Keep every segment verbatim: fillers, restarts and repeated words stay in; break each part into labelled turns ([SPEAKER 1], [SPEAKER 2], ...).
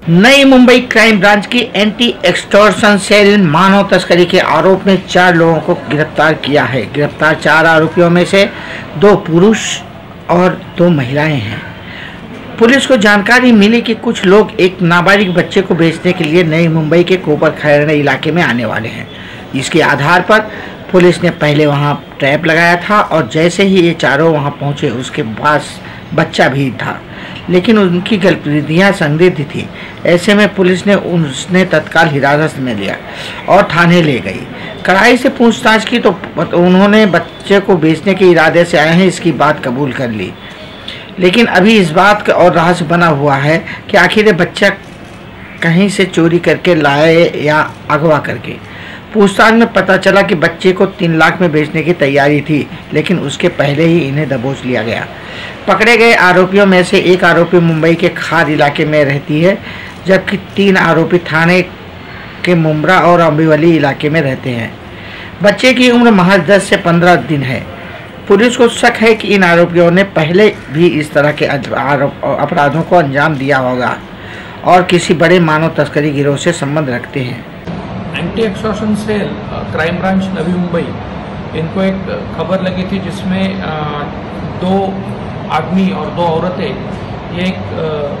[SPEAKER 1] नई Mumbai crime branch की anti extortion cell मानव तस्करी के आरोप में चार लोगों को गिरफ्तार किया है। गिरफ्तार चार आरोपियों में से दो पुरुष और दो महिलाएं हैं। पुलिस को जानकारी मिली कि कुछ लोग एक नाबालिग बच्चे को बेचने के लिए नई मुंबई के कोपर खैरने इलाके में आने वाले हैं। इसके आधार पर पुलिस ने पहले वहां ट्रैप लगाया था और जैसे ही ये चारों वहां पहुंचे उसके पास बच्चा भी था, लेकिन उनकी गतिविधियां संदिग्ध थी। ऐसे में पुलिस ने उसने तत्काल हिरासत में लिया और थाने ले गई। कड़ाई से पूछताछ की तो उन्होंने बच्चे को बेचने के इरादे से आए हैं इसकी बात कबूल कर ली, लेकिन अभी इस बात का और रहस्य बना हुआ है कि आखिर ये बच्चा कहीं से चोरी करके लाए या अगवा करके। पूछताछ में पता चला कि बच्चे को तीन लाख में बेचने की तैयारी थी, लेकिन उसके पहले ही इन्हें दबोच लिया गया। पकड़े गए आरोपियों में से एक आरोपी मुंबई के खार इलाके में रहती है, जबकि तीन आरोपी थाने के मुंब्रा और अम्बिवली इलाके में रहते हैं। बच्चे की उम्र महज दस से पंद्रह दिन है। पुलिस को शक है कि इन आरोपियों ने पहले भी इस तरह के अपराधों को अंजाम दिया होगा और किसी बड़े मानव तस्करी गिरोह से संबंध रखते हैं।
[SPEAKER 2] Anti extortion cell crime branch Navi Mumbai, इनको एक खबर लगी थी जिसमें दो आदमी और दो औरतें, ये एक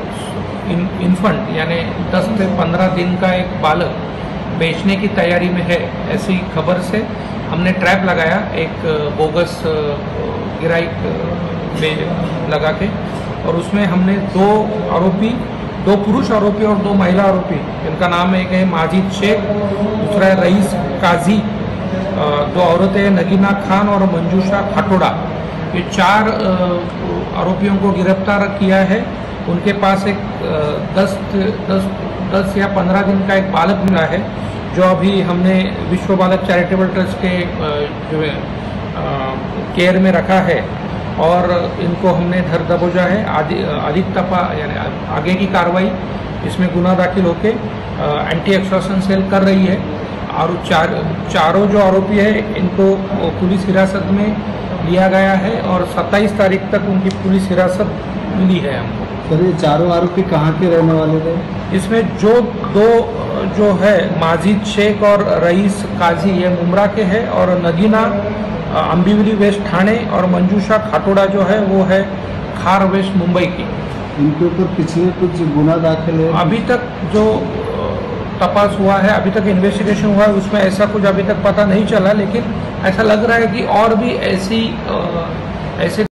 [SPEAKER 2] इन्फेंट यानी दस से पंद्रह दिन का एक बालक बेचने की तैयारी में है, ऐसी खबर से हमने ट्रैप लगाया एक बोगस गिराई में लगा के, और उसमें हमने दो आरोपी, दो पुरुष आरोपी और दो महिला आरोपी, इनका नाम एक है माजिद शेख, दूसरा है रईस काजी, दो औरतें नगीना खान और मंजूषा खाटोड़ा, ये चार आरोपियों को गिरफ्तार किया है। उनके पास एक दस दस दस या पंद्रह दिन का एक बालक मिला है, जो अभी हमने विश्व बालक चैरिटेबल ट्रस्ट के जो है केयर में रखा है, और इनको हमने धर दबोचा है। आदि अधिक तपा यानी आगे की कार्रवाई इसमें गुना दाखिल होके एंटी एक्सटॉर्शन सेल कर रही है, और चार चारों जो आरोपी है इनको पुलिस हिरासत में लिया गया है और सत्ताईस तारीख तक उनकी पुलिस हिरासत मिली है हमको।
[SPEAKER 3] सर, ये चारों आरोपी कहाँ के रहने वाले थे?
[SPEAKER 2] इसमें जो दो जो है माजिद शेख और रईस काजी, ये मुमरा के हैं, और नगीना अम्बिवली वेस्ट थाने, और मंजूषा खाटोड़ा जो है वो है खार वेस्ट मुंबई की।
[SPEAKER 3] इनके ऊपर पिछले कुछ गुना दाखिल है?
[SPEAKER 2] अभी तक जो तपास हुआ है, अभी तक इन्वेस्टिगेशन हुआ है, उसमें ऐसा कुछ अभी तक पता नहीं चला, लेकिन ऐसा लग रहा है कि और भी ऐसी ऐसे